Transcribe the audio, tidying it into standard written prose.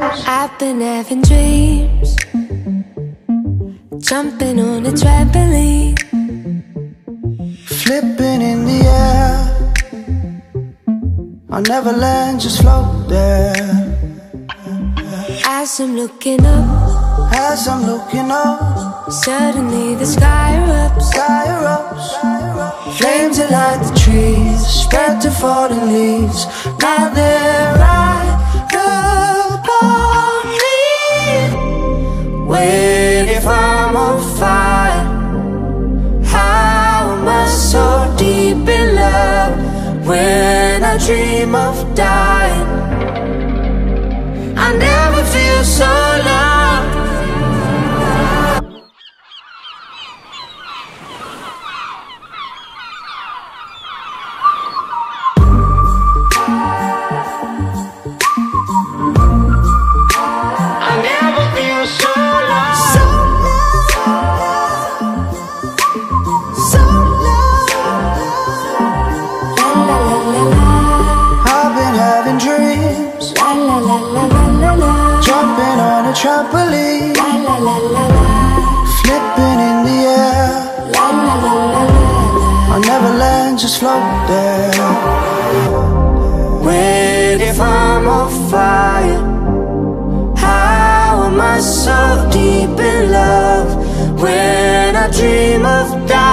I've been having dreams, jumping on a trampoline, flipping in the air. I'll never land, just float there. As I'm looking up, as I'm looking up, suddenly the sky erupts. sky erupts. Flames that light the trees, spread to falling leaves. Now they're right upon me. Wait, if I'm on fire, how am I so deep in love? When I dream of dying, I never feel so loved. I never feel so loved. So loved. So loved. La la la la la, I've been having dreams, la la la la la la, jumping on a trampoline, la la la la la, flipping in the air. la la la la la. I'll never land, just float there. Wait, if I'm on fire, how am I so deep in love? When I dream of dying,